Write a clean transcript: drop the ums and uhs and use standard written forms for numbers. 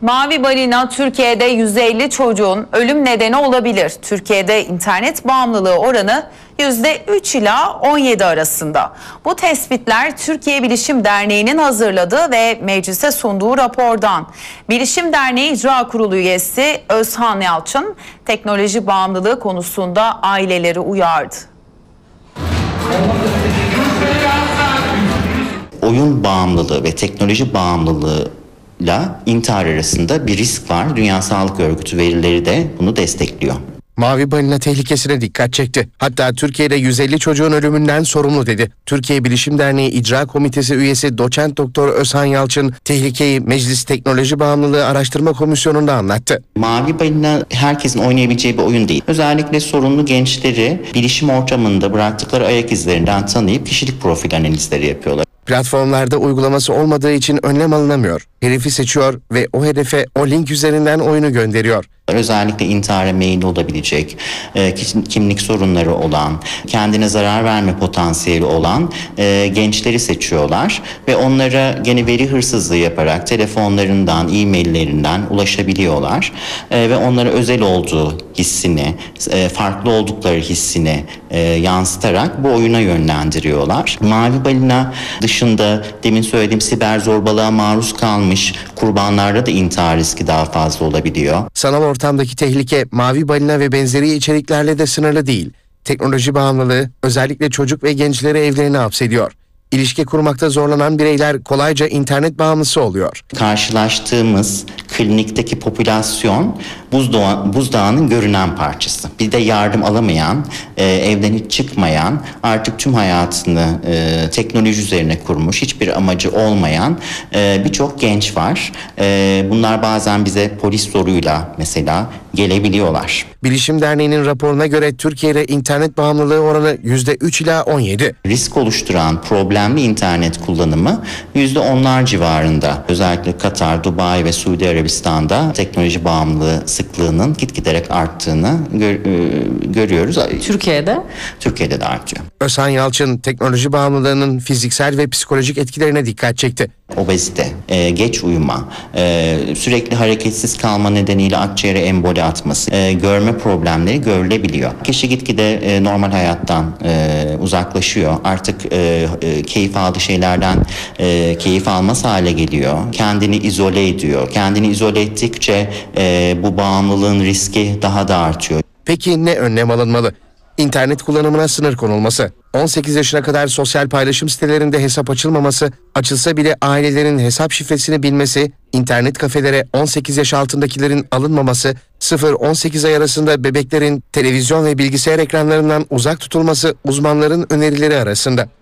Mavi balina Türkiye'de 150 çocuğun ölüm nedeni olabilir. Türkiye'de internet bağımlılığı oranı %3 ila 17 arasında. Bu tespitler Türkiye Bilişim Derneği'nin hazırladığı ve meclise sunduğu rapordan. Bilişim Derneği İcra Kurulu üyesi Özhan Yalçın, teknoloji bağımlılığı konusunda aileleri uyardı. Oyun bağımlılığı ve teknoloji bağımlılığıyla intihar arasında bir risk var. Dünya Sağlık Örgütü verileri de bunu destekliyor. Mavi balina tehlikesine dikkat çekti. Hatta Türkiye'de 150 çocuğun ölümünden sorumlu dedi. Türkiye Bilişim Derneği İcra Komitesi üyesi Doçent Doktor Özhan Yalçın tehlikeyi Meclis Teknoloji Bağımlılığı Araştırma Komisyonu'nda anlattı. Mavi balina herkesin oynayabileceği bir oyun değil. Özellikle sorunlu gençleri bilişim ortamında bıraktıkları ayak izlerinden tanıyıp kişilik profil analizleri yapıyorlar. Platformlarda uygulaması olmadığı için önlem alınamıyor. Hedefi seçiyor ve o hedefe o link üzerinden oyunu gönderiyor. Özellikle intihara meyilli olabilecek, kimlik sorunları olan, kendine zarar verme potansiyeli olan gençleri seçiyorlar ve onlara gene veri hırsızlığı yaparak telefonlarından, e-maillerinden ulaşabiliyorlar ve onlara özel olduğu hissini, farklı oldukları hissini yansıtarak bu oyuna yönlendiriyorlar. Mavi balina dışında demin söylediğim siber zorbalığa maruz kalmış kurbanlarda da intihar riski daha fazla olabiliyor. Sanal ortamdaki tehlike mavi balina ve benzeri içeriklerle de sınırlı değil. Teknoloji bağımlılığı özellikle çocuk ve gençleri evlerine hapsediyor. İlişki kurmakta zorlanan bireyler kolayca internet bağımlısı oluyor. Karşılaştığımız klinikteki popülasyon buzdağının görünen parçası. Bir de yardım alamayan, evden hiç çıkmayan, artık tüm hayatını teknoloji üzerine kurmuş, hiçbir amacı olmayan birçok genç var. Bunlar bazen bize polis soruyla mesela gelebiliyorlar. Bilişim Derneği'nin raporuna göre Türkiye'de internet bağımlılığı oranı %3 ila 17. Risk oluşturan problemli internet kullanımı %10'lar civarında. Özellikle Katar, Dubai ve Suudi Arabistan'da teknoloji bağımlılığı sıklığının gitgiderek arttığını görüyoruz. Türkiye'de? Türkiye'de de artıyor. Özhan Yalçın teknoloji bağımlılığının fiziksel ve psikolojik etkilerine dikkat çekti. Obezite, geç uyuma, sürekli hareketsiz kalma nedeniyle akciğere emboli atması, görme problemleri görülebiliyor. Kişi gitgide normal hayattan uzaklaşıyor. Artık keyif aldığı şeylerden keyif almaz hale geliyor. Kendini izole ediyor. Kendini izole ettikçe bu bağımlılığın riski daha da artıyor. Peki ne önlem alınmalı? İnternet kullanımına sınır konulması, 18 yaşına kadar sosyal paylaşım sitelerinde hesap açılmaması, açılsa bile ailelerin hesap şifresini bilmesi, internet kafelere 18 yaş altındakilerin alınmaması, 0-18 ay arasında bebeklerin televizyon ve bilgisayar ekranlarından uzak tutulması uzmanların önerileri arasında.